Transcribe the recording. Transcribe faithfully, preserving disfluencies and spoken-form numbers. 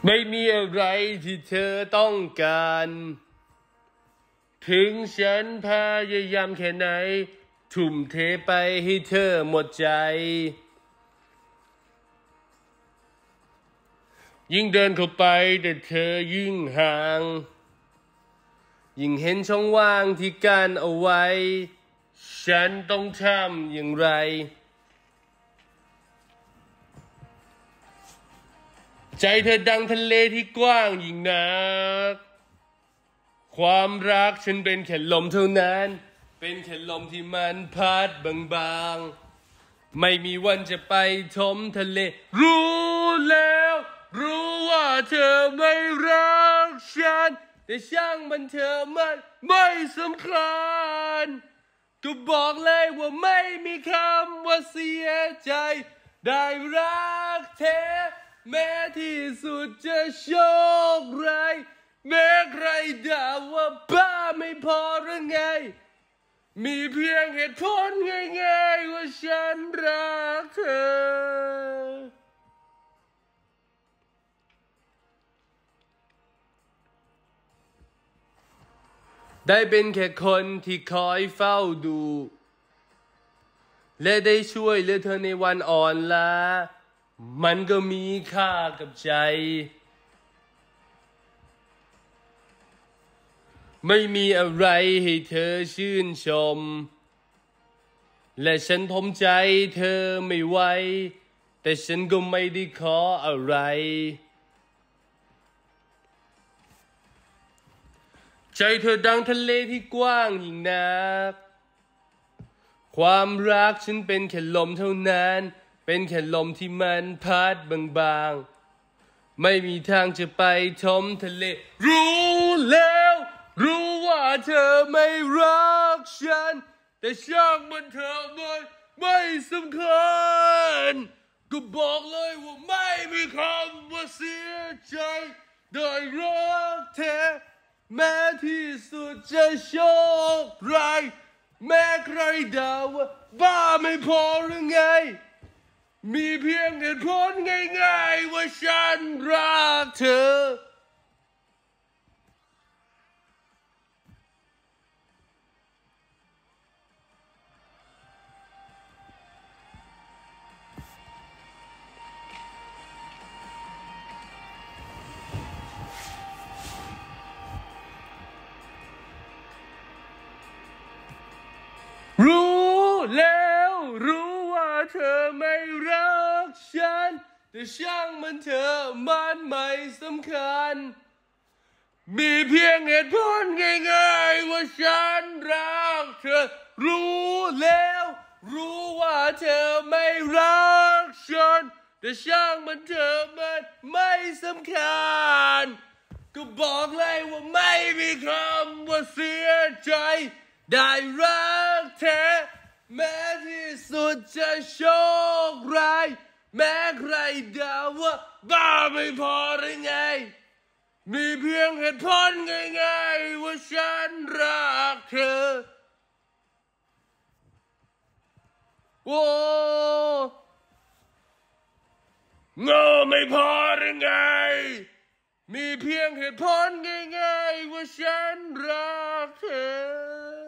ไม่มีอะไรที่เธอต้องการถึงฉันพยายามแค่ไหนทุ่มเทไปให้เธอหมดใจยิ่งเดินเข้าไปแต่เธอยิ่งห่างยิ่งเห็นช่องว่างที่กั้นเอาไว้ฉันต้องทำอย่างไรใจเธอดังทะเลที่กว้างยิ่งนักความรักฉันเป็นแค่ลมเท่านั้นเป็นแค่ลมที่มันพัดบางๆไม่มีวันจะไปทมทะเลรู้แล้วรู้ว่าเธอไม่รักฉันแต่ช่างมันเธอมันไม่สำคัญก็บอกเลยว่าไม่มีคำว่าเสียใจได้รักแท้แม้ที่สุดจะโชคร้ายแม้ใครด่าว่าบ้าไม่พอหรือไงมีเพียงเหตุผลง่ายๆว่าฉันรักเธอได้เป็นแค่คนที่คอยเฝ้าดูและได้ช่วยเหลือเธอในวันอ่อนล้ามันก็มีค่ากับใจไม่มีอะไรให้เธอชื่นชมและฉันทมใจเธอไม่ไหวแต่ฉันก็ไม่ได้ขออะไรใจเธอดังทะเลที่กว้างยิ่งนักความรักฉันเป็นแค่ลมเท่านั้นเป็นแค่ลมที่มันพัดบางๆไม่มีทางจะไปทมทะเลรู้แล้วรู้ว่าเธอไม่รักฉันแต่ช่างมันเธอมันไม่สำคัญก็บอกเลยว่าไม่มีคำว่าเสียใจได้รักแท้แม้ที่สุดจะโชคร้ายแม้ใครด่าว่าบ้าไม่พอหรือไงมีเพียงเหตุผลง่ายๆว่าฉันรักเธอรู้แล้วรู้ว่าเธอไม่รักฉันแต่ช่างมันเธอมันไม่สำคัญมีเพียงเหตุผลง่ายๆว่าฉันรักเธอรู้แล้วรู้ว่าเธอไม่รักฉันแต่ช่างมันเธอมันไม่สำคัญก็บอกเลยว่าไม่มีคำว่าเสียใจได้รักแท้แม้ที่สุดจะโชคร้ายแม้ใครด่าว่าบ้าไม่พอหรือไงมีเพียงเหตุผลง่ายๆว่าฉันรักเธอโอ้โง่ไม่พอหรือไงมีเพียงเหตุผลง่ายๆว่าฉันรักเธอ